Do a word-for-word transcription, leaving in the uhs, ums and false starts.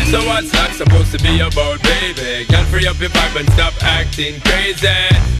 So what's that supposed to be about, baby? Girl, free up your vibe and stop acting crazy.